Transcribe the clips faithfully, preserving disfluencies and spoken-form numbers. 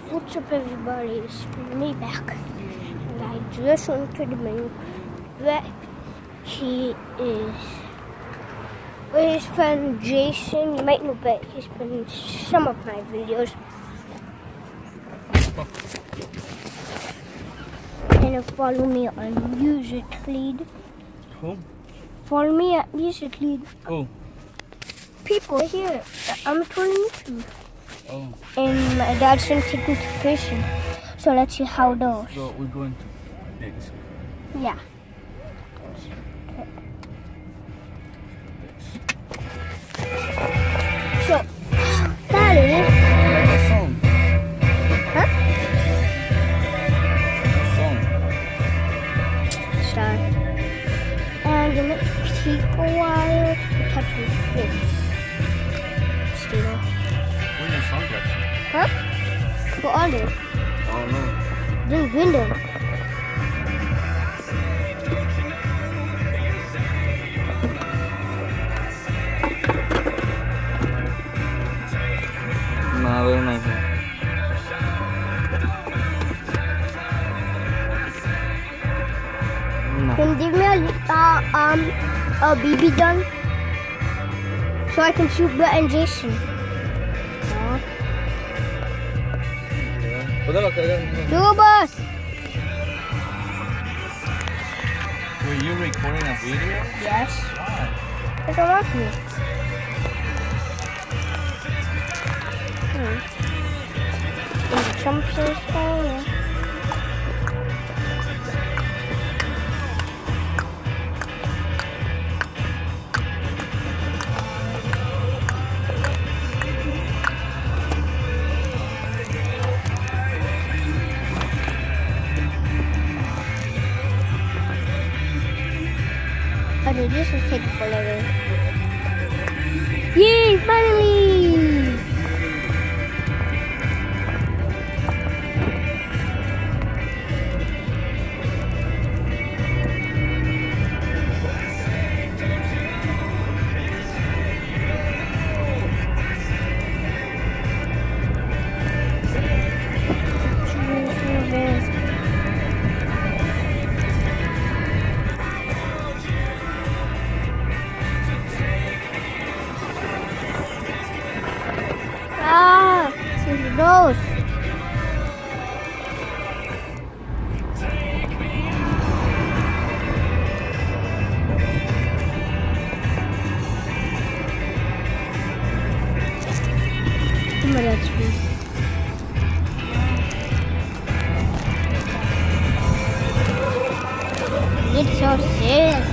What's up, everybody? It's me back, and I just went to the main vet. He is with his friend Jason. You might know, but he's been in some of my videos. And follow me on Musiclead. Who? Follow me at Musiclead. Who? People here. I'm twenty-two. Oh. And my dad's gonna take me to fishing. So let's see how it goes. So we're going to Dick's. Yeah. So, Daddy. Like a song. Huh? A song. Start. And it might take a while to catch me fish. Stay there. Where's your sunglasses? Huh? What are they? Oh no. Didn't win them. Nah, very nice. No. Can you give me a uh, um a B B gun so I can shoot Brett and Jason? No. Podelo cargar. Jubas! Were you recording a video? Yes. Why? It's all me. Hmm. And jumps in stone. Okay, this is taking forever. Yay, finally! Ah, it's those. Come on, that's me. It's so serious.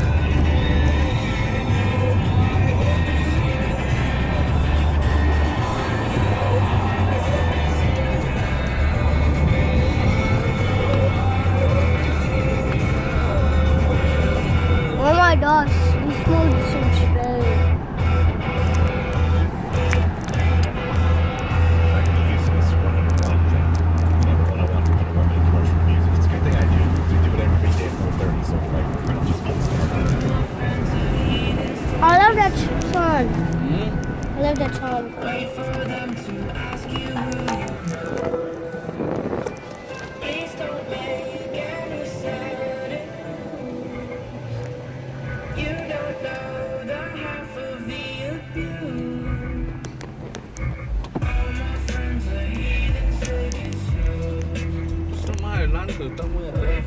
Oh my gosh, this mode is so bad. I love that song. Hmm? I love that song. Está más adelante, está muy adelante.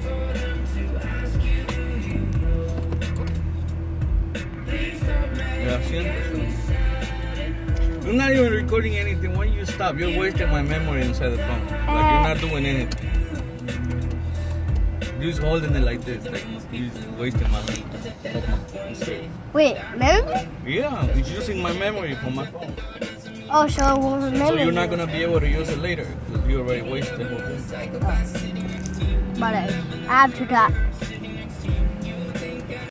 Yeah, you're not even recording anything. Why you stop? You're wasting my memory inside the phone. Like you're not doing anything. You're just holding it like this. Like you're just wasting my memory. Wait, memory? Yeah, it's using my memory from my phone. Oh, so I won't remember. So you're not gonna be able to use it later because you already wasted the whole thing. But I have to talk.